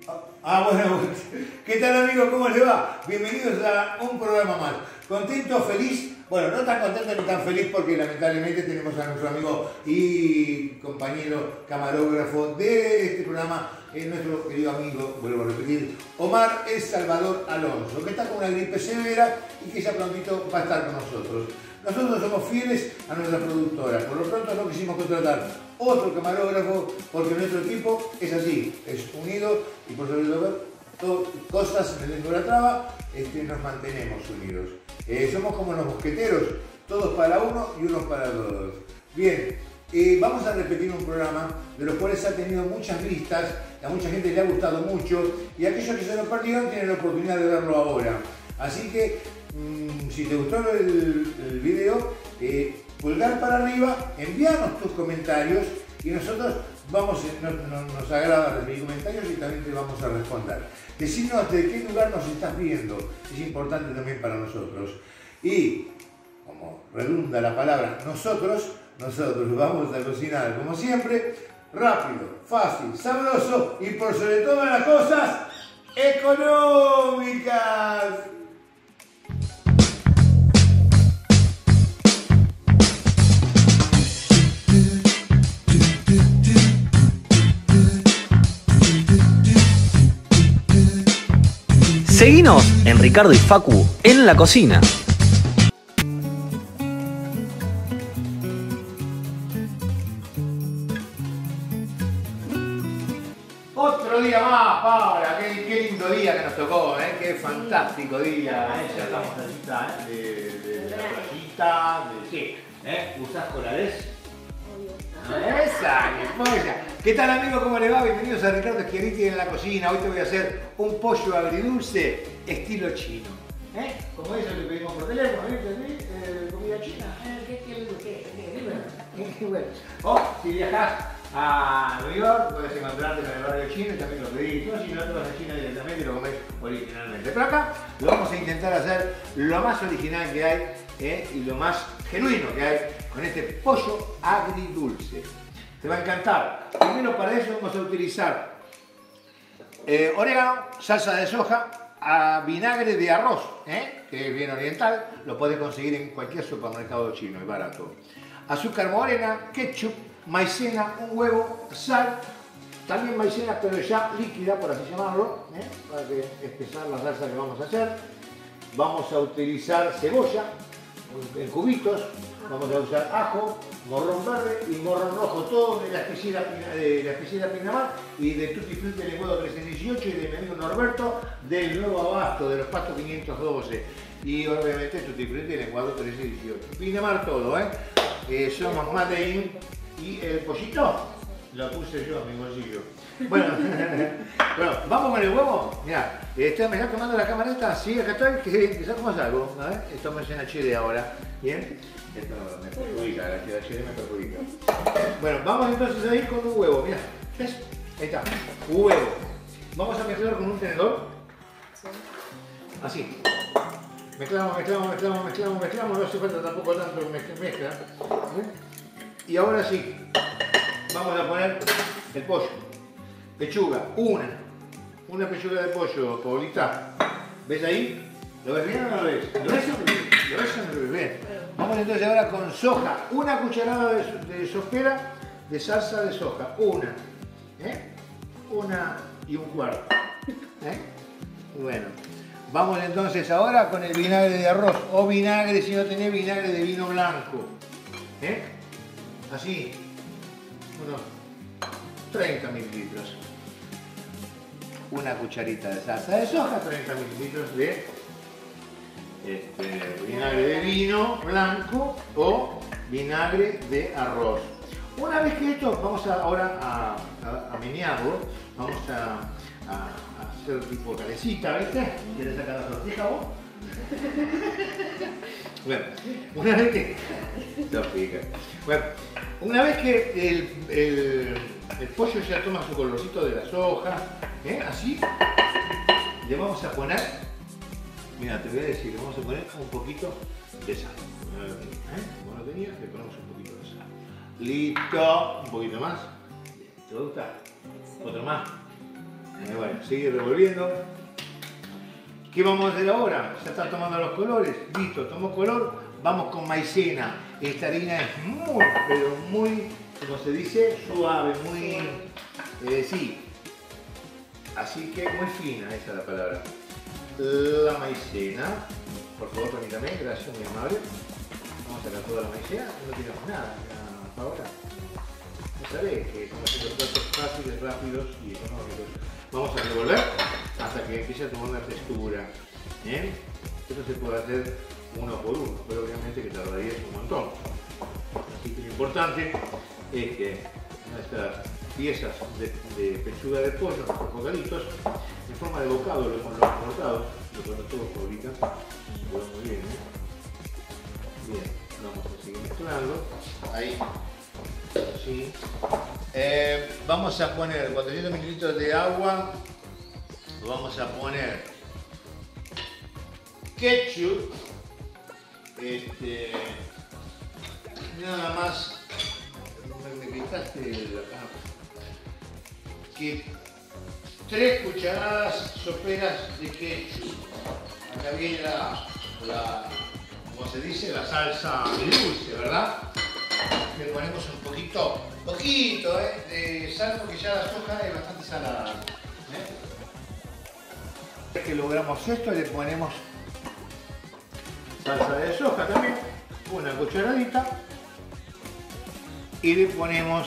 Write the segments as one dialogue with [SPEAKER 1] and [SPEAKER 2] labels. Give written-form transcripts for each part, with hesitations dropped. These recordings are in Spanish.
[SPEAKER 1] Bueno, ¿qué tal amigos? ¿Cómo les va? Bienvenidos a un programa más. Contento, feliz, bueno, no tan contento ni tan feliz porque lamentablemente tenemos a nuestro amigo y compañero camarógrafo de este programa, nuestro querido amigo, vuelvo a repetir, Omar El Salvador Alonso, que está con una gripe severa y que ya prontito va a estar con nosotros. Nosotros somos fieles a nuestra productora, por lo pronto no quisimos contratar otro camarógrafo porque nuestro equipo es así, es unido y por sobre todo cosas en el lengua de la traba, nos mantenemos unidos. Somos como los mosqueteros, todos para uno y uno para todos. Bien, vamos a repetir un programa de los cuales ha tenido muchas vistas, a mucha gente le ha gustado mucho y aquellos que se lo perdieron tienen la oportunidad de verlo ahora. Así que, si te gustó el video, pulgar para arriba, envíanos tus comentarios y nosotros nos agrada recibir comentarios y también te vamos a responder. Decinos de qué lugar nos estás viendo, es importante también para nosotros. Y, como redunda la palabra nosotros vamos a cocinar, como siempre, rápido, fácil, sabroso y por sobre todas las cosas, económicas.
[SPEAKER 2] Seguinos en Ricardo y Facu en la cocina.
[SPEAKER 1] Otro día más, Paula, qué lindo día que nos tocó, qué fantástico día. Ya estamos cerquita de la playita, de qué, ¿usás colades? Esa, qué polla. ¿Qué tal amigos? ¿Cómo les va? Bienvenidos a Ricardo Schiaretti en la cocina. Hoy te voy a hacer un pollo agridulce estilo chino. Como eso que pedimos por teléfono, comida china. ¿Qué bueno? O si viajás a New York, puedes encontrarte con el barrio chino y también lo pedís. No, si no te vas a China directamente y lo comés originalmente. Pero acá lo vamos a intentar hacer lo más original que hay y lo más genuino que hay con este pollo agridulce. Te va a encantar. Primero para eso vamos a utilizar orégano, salsa de soja, vinagre de arroz, que es bien oriental, lo puedes conseguir en cualquier supermercado chino, es barato. Azúcar morena, ketchup, maicena, un huevo, sal, también maicena pero ya líquida, por así llamarlo, para que espesar la salsa que vamos a hacer. Vamos a utilizar cebolla en cubitos, vamos a usar ajo, morrón verde y morrón rojo, todo de la especiera Pinamar y de Tutti Frutti del Lenguado 318 y de mi amigo Norberto del Nuevo Abasto, de los Pastos 512 y obviamente Tutti Frutti del Lenguado 318. Pinamar todo, somos Mate In y el pollito lo puse yo en mi bolsillo. Bueno, vamos con el huevo. Mirá, me está tomando la camarita, sí, acá estoy, quizás como algo, a ver, estamos en HD ahora, ¿bien? Esto me perjudica, la HD me perjudica. Bueno, vamos entonces a ir con un huevo, mirá, ¿ves? Ahí está, huevo. Vamos a mezclar con un tenedor, así. Mezclamos, no hace falta tampoco tanto mezcla. Y ahora sí, vamos a poner el pollo. Pechuga, una pechuga de pollo, Paulita. ¿Ves ahí? ¿Lo ves bien o no lo ves? ¿Lo ves o no lo ves bien? Vamos entonces ahora con soja. Una cucharada de sopera de salsa de soja. Una y un cuarto. Bueno. Vamos entonces ahora con el vinagre de arroz. O vinagre, si no tenés vinagre de vino blanco. Así. Unos 30 mililitros. Una cucharita de salsa de soja, 30 mililitros de vinagre de vino blanco o vinagre de arroz. Una vez que esto, vamos ahora a menearlo, vamos a hacer tipo calecita, ¿viste? ¿Quieres sacar la sortija vos? Bueno, una vez que... Bueno, una vez que el pollo ya toma su colorcito de la soja, así, le vamos a poner, mira, te voy a decir, le vamos a poner un poquito de sal. Como no tenía, le ponemos un poquito de sal. Listo, un poquito más. ¿Te gusta? ¿Otro más? Bueno. seguir revolviendo. ¿Qué vamos a hacer ahora? Ya está tomando los colores. Listo, tomó color. Vamos con maicena. Esta harina es muy, pero muy, como se dice, suave, muy, sí. Así que muy fina, esa es la palabra. La maicena. Por favor, permítame, gracias, muy amable. Vamos a sacar toda la maicena. No tiramos nada ahora. No sabés que estamos haciendo platos fáciles, rápidos y económicos. Vamos a revolver hasta que empiece a tomar una textura. ¿Bien? Esto se puede hacer uno por uno, pero obviamente que tardaría un montón. Así que lo importante es que nuestras piezas de pechuga de pollo, nuestros bocaditos, en forma de bocado lo hemos cortado, lo ponemos todo por ahorita, muy bien. Bien, vamos a seguir mezclando. Ahí. Así. Vamos a poner 400 mililitros de agua, vamos a poner ketchup, nada más, me quitaste acá, que 3 cucharadas soperas de ketchup. Acá viene como se dice, la salsa dulce, ¿verdad? Le ponemos un poquito de sal porque ya la soja es bastante salada. Que logramos esto, le ponemos salsa de soja también, una cucharadita, y le ponemos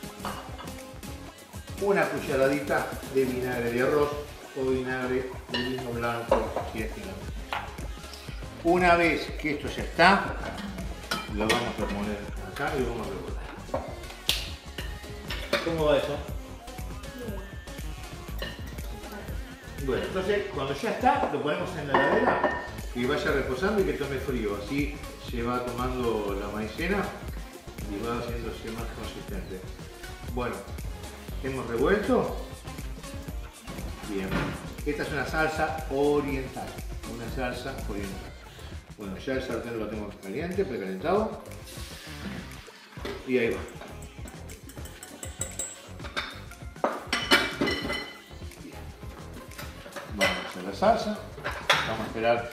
[SPEAKER 1] una cucharadita de vinagre de arroz o vinagre de vino blanco, si es que no. Una vez que esto ya está, lo vamos a poner acá y lo vamos a revolver. ¿Cómo va eso? Bueno, entonces cuando ya está, lo ponemos en la heladera y vaya reposando y que tome frío. Así se va tomando la maicena y va haciéndose más consistente. Bueno, hemos revuelto. Bien. Esta es una salsa oriental. Una salsa oriental. Bueno, ya el sartén lo tengo caliente, precalentado. Y ahí va. Bien. Vamos a hacer la salsa. Vamos a esperar.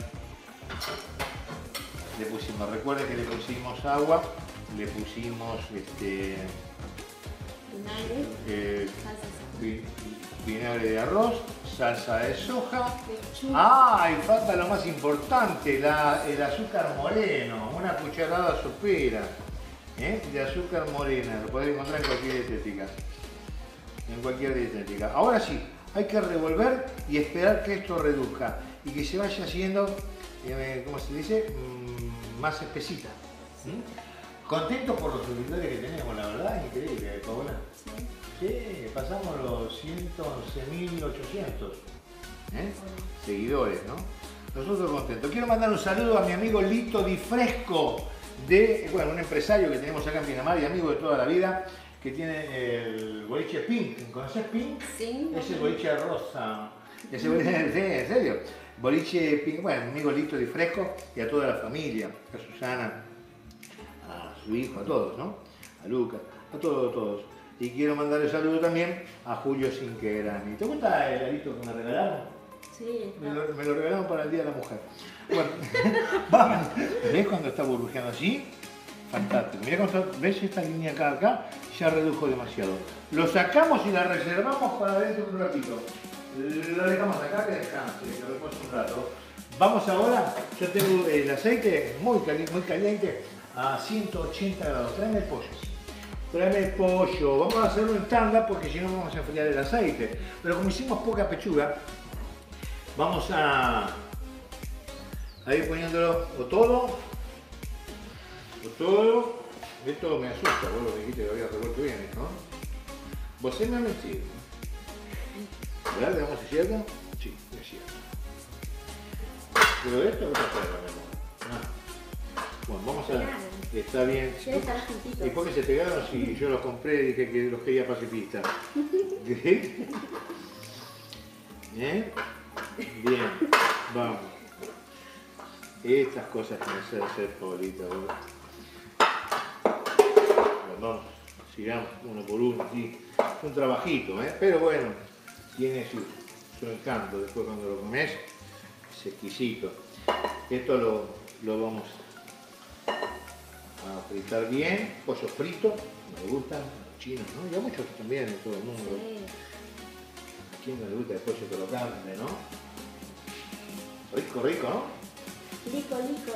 [SPEAKER 1] Le pusimos, recuerden que le pusimos agua, le pusimos vinagre de arroz, salsa de soja. Ah, y falta lo más importante, el azúcar moreno, una cucharada sopera de azúcar morena, lo podés encontrar en cualquier dietética. En cualquier dietética. Ahora sí, hay que revolver y esperar que esto reduzca y que se vaya haciendo, ¿cómo se dice? Más espesita. Contento por los seguidores que tenemos, la verdad es increíble, Paola. Sí, pasamos los 111.800 seguidores, ¿no? Nosotros contentos. Quiero mandar un saludo a mi amigo Lito Di Fresco, un empresario que tenemos acá en Pinamar y amigo de toda la vida, que tiene el boliche Pink. ¿Conoces Pink? Sí. Es el boliche rosa. Ese boliche, sí, en serio. Boliche Pink, bueno, mi amigo Lito Di Fresco y a toda la familia, a Susana, a su hijo, a todos, ¿no? A Lucas, a todos. Y quiero mandarle saludo también a Julio Sinquerani. ¿Te gusta el arito que me regalaron? Sí. Me lo regalaron para el Día de la Mujer. Bueno, vamos. ¿Ves cuando está burbujeando así? Fantástico. Mirá cuando ves esta línea acá, ya redujo demasiado. Lo sacamos y la reservamos para dentro de un ratito. Lo dejamos acá que descanse, que repose un rato. Vamos ahora, yo tengo el aceite muy caliente a 180 grados. Tráeme el pollo. Tráeme el pollo. Vamos a hacerlo en tanda porque si no vamos a enfriar el aceite. Pero como hicimos poca pechuga, vamos a ir poniéndolo o todo. Esto me asusta, vos lo dijiste que lo había revuelto bien, ¿no? Vos me han metido. ¿Verdad? ¿Digamos si es cierto? Sí, es cierto. Pero esto, ¿qué pasa, mi amor? Bueno, vamos a... Está bien. ¿Y por qué se pegaron si yo los compré y dije que los quería pacifistas? ¿Qué? Bien, vamos. Estas cosas que me hacen hacer favorita, ¿verdad? Vamos, sigamos uno por uno, sí. Es un trabajito, pero bueno, tiene un encanto. Después cuando lo comes, es exquisito. Esto lo vamos a fritar bien. Pollo frito, me gustan los chinos, ¿no? Y a muchos también en todo el mundo.
[SPEAKER 3] Sí.
[SPEAKER 1] ¿A quién no le gusta el pollo crocante, no? Rico, rico, ¿no?
[SPEAKER 3] Lico.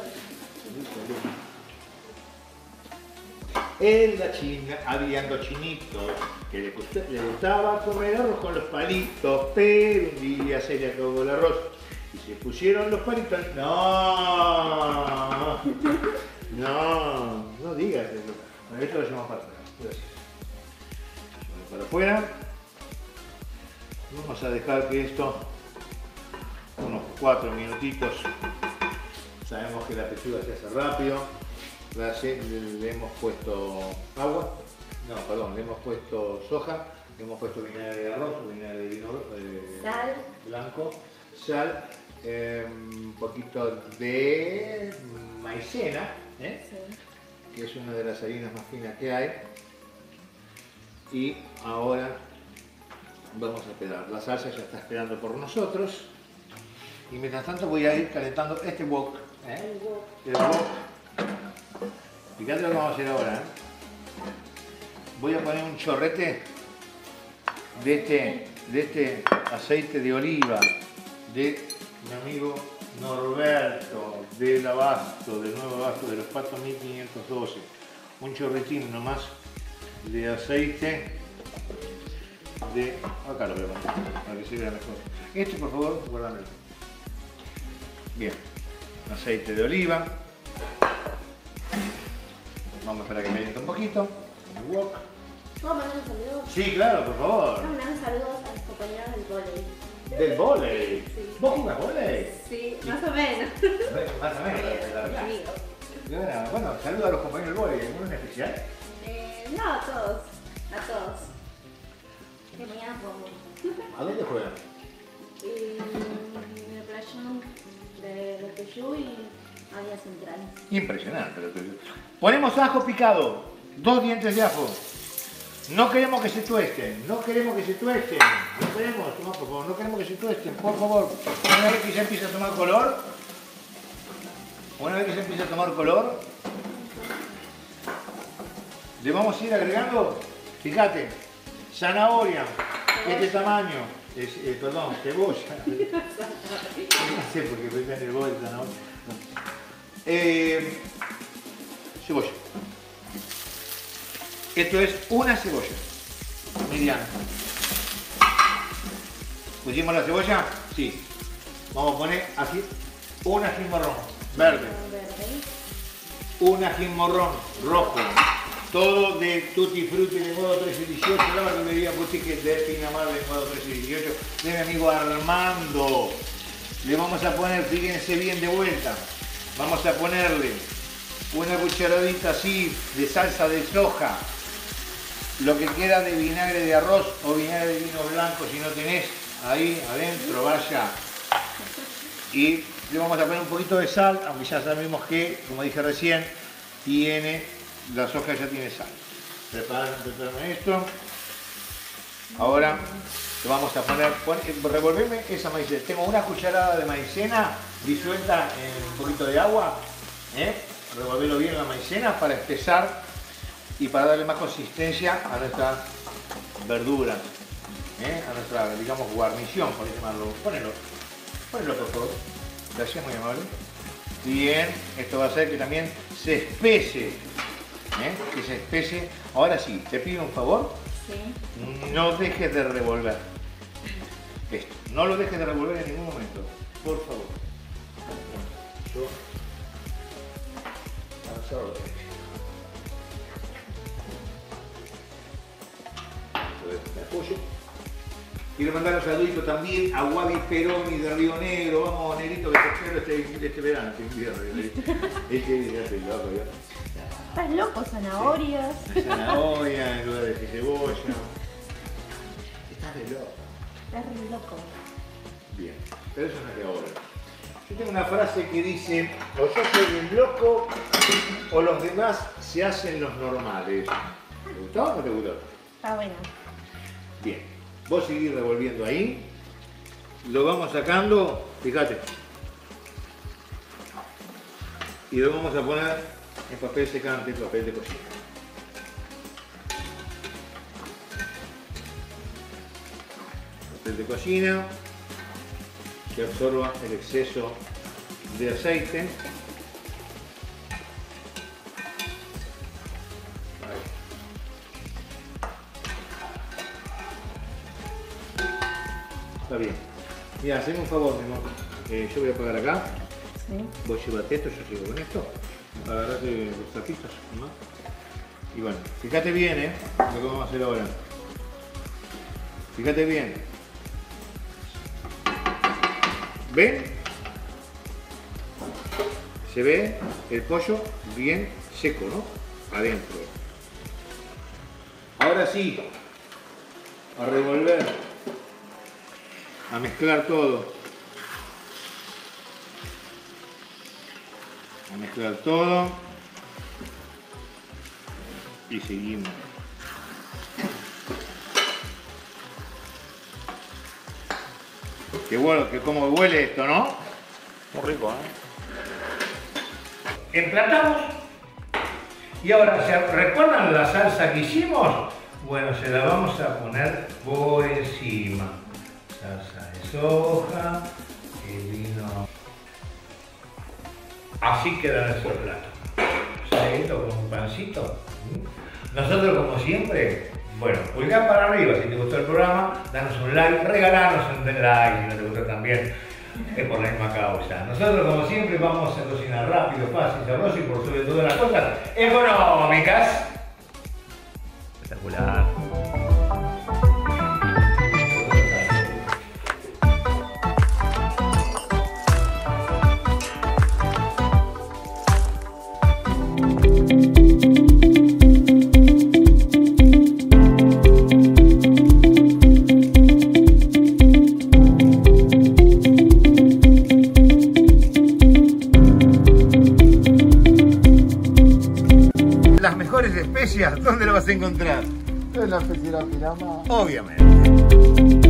[SPEAKER 1] En la China habían dos chinitos que le gustaba comer arroz con los palitos, pero un día se le acabó el arroz y se pusieron los palitos. No, no digas eso. Bueno, esto lo llevamos para afuera. Gracias. Para afuera. Vamos a dejar que esto unos 4 minutitos. Sabemos que la pechuga se hace rápido. Le hemos puesto agua, le hemos puesto soja, le hemos puesto vinagre de arroz, vinagre de vino
[SPEAKER 3] Sal.
[SPEAKER 1] blanco, sal, un poquito de maicena,
[SPEAKER 3] Sí.
[SPEAKER 1] que es una de las harinas más finas que hay. Y ahora vamos a pelar. La salsa ya está esperando por nosotros. Y mientras tanto voy a ir calentando este wok.
[SPEAKER 3] El wok.
[SPEAKER 1] El wok. Fíjate lo que vamos a hacer ahora. Voy a poner un chorrete de este aceite de oliva de mi amigo Norberto del Abasto, del Nuevo Abasto de los Patos 1512. Un chorretín nomás de aceite de... Acá lo voy a poner para que se vea mejor. Este, por favor, guárdamelo. Bien, aceite de oliva. Vamos a esperar que caliente un poquito. El wok.
[SPEAKER 3] ¿Puedo mandar un saludo?
[SPEAKER 1] Sí, claro, por favor.
[SPEAKER 3] Quiero mandar un saludo a los compañeros del vóley.
[SPEAKER 1] ¿Del vóley?
[SPEAKER 3] Sí.
[SPEAKER 1] ¿Vos jugás vóley?
[SPEAKER 3] Sí, más o menos.
[SPEAKER 1] Más o menos, la verdad.
[SPEAKER 3] Amigos.
[SPEAKER 1] Bueno, saludo a los compañeros del vóley. ¿Alguno en especial?
[SPEAKER 3] No, a todos. A todos. Que mañana jugamos.
[SPEAKER 1] ¿A dónde juegan?
[SPEAKER 3] En el playón de Peyú y Avenida Central.
[SPEAKER 1] Impresionante lo tuyo. Ponemos ajo picado, 2 dientes de ajo. No queremos que se tuesten, no queremos que se tuesten. No queremos, toma, por favor, no queremos que se tuesten, por favor. Una vez que ya empieza a tomar color, le vamos a ir agregando, fíjate, zanahoria, este tamaño, cebolla. No sé por qué pensé en el bol de zanahoria. Cebolla. Esto es una cebolla mediana. ¿Pusimos la cebolla? Sí. Vamos a poner aquí un ají morrón verde, un ají morrón rojo, todo de tutti frutti de modo 1318, la verdulería boutique de Pinamar de modo 1318 de mi amigo Armando. Le vamos a poner, fíjense bien de vuelta, vamos a ponerle una cucharadita así de salsa de soja, lo que queda de vinagre de arroz o vinagre de vino blanco si no tenés, ahí adentro vaya. Y le vamos a poner un poquito de sal, aunque ya sabemos que, como dije recién, la soja ya tiene sal. Preparan esto. Ahora le vamos a poner, revolverme esa maicena. Tengo una cucharada de maicena disuelta en un poquito de agua. Revolverlo bien la maicena para espesar y para darle más consistencia a nuestra verdura, a nuestra, digamos, guarnición, por llamarlo. Ponelo por favor. Gracias, muy amable. Bien, esto va a hacer que también se espese, que se espese. Ahora sí, te pido un favor.
[SPEAKER 3] Sí.
[SPEAKER 1] No dejes de revolver esto. No lo dejes de revolver en ningún momento, por favor. Yo avanzado derecho. Me apoyo. Quiero mandar un saludito también a Guavi Peroni de Río Negro. Vamos, negrito, que te espero este verano, este invierno. Loco, yo.
[SPEAKER 3] ¿Estás loco? Zanahorias.
[SPEAKER 1] Zanahoria en lugar de cebolla. Estás de loco.
[SPEAKER 3] Estás re loco.
[SPEAKER 1] Bien, pero eso no es de ahora. Yo tengo una frase que dice, o yo soy el loco o los demás se hacen los normales. ¿Te gustó o no te gustó?
[SPEAKER 3] Está bueno.
[SPEAKER 1] Bien, vos seguís revolviendo ahí lo vamos sacando, fíjate. Y lo vamos a poner en papel secante, papel de cocina. Papel de cocina que absorba el exceso de aceite. Ahí. Está bien. Mira, haceme un favor, mi amor. Yo voy a apagar acá.
[SPEAKER 3] Sí.
[SPEAKER 1] Vos llevate esto, yo sigo con esto. Agarrate los tapitos, ¿no? Y bueno, fíjate bien, lo que vamos a hacer ahora. Fíjate bien. ¿Ven? Se ve el pollo bien seco, ¿no? Adentro. Ahora sí, a revolver, a mezclar todo. A mezclar todo. Y seguimos. Qué bueno, que cómo huele esto, ¿no?
[SPEAKER 2] Muy rico,
[SPEAKER 1] Emplatamos. Y ahora, ¿recuerdan la salsa que hicimos? Bueno, se la vamos a poner por encima. Salsa de soja, el vino. Así queda nuestro plato. Saladito con un pancito. Nosotros, como siempre, bueno, pulgar para arriba si te gustó el programa, danos un like, regalanos un like si no te gustó también, es por la misma causa. Nosotros, como siempre, vamos a cocinar rápido, fácil, sabroso y por sobre todo las cosas económicas. Espectacular. Las mejores especias, ¿dónde lo vas a encontrar?
[SPEAKER 4] En la especialidad Pinama.
[SPEAKER 1] Obviamente.